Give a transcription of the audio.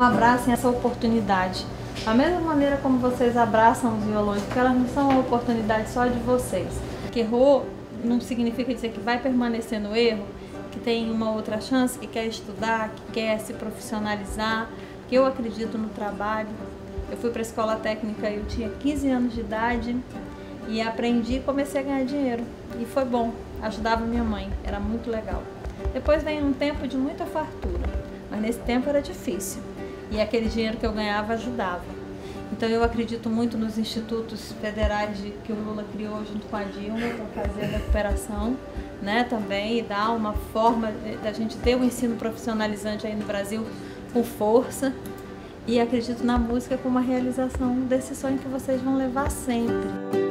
Abracem essa oportunidade. Da mesma maneira como vocês abraçam os violões, porque elas não são uma oportunidade só de vocês. Que errou não significa dizer que vai permanecer no erro, que tem uma outra chance, que quer estudar, que quer se profissionalizar, que eu acredito no trabalho. Eu fui para a escola técnica, eu tinha 15 anos de idade e aprendi e comecei a ganhar dinheiro. E foi bom, ajudava minha mãe, era muito legal. Depois veio um tempo de muita fartura, mas nesse tempo era difícil. E aquele dinheiro que eu ganhava ajudava. Então eu acredito muito nos institutos federais que o Lula criou junto com a Dilma para fazer a recuperação, né, também, e dar uma forma da gente ter um ensino profissionalizante aí no Brasil com força. E acredito na música como a realização desse sonho que vocês vão levar sempre.